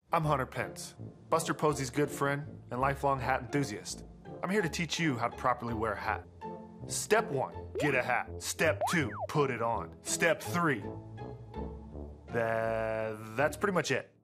I'm Hunter Pence, Buster Posey's good friend and lifelong hat enthusiast. I'm here to teach you how to properly wear a hat. Step 1, get a hat. Step 2, put it on. Step 3, that's pretty much it.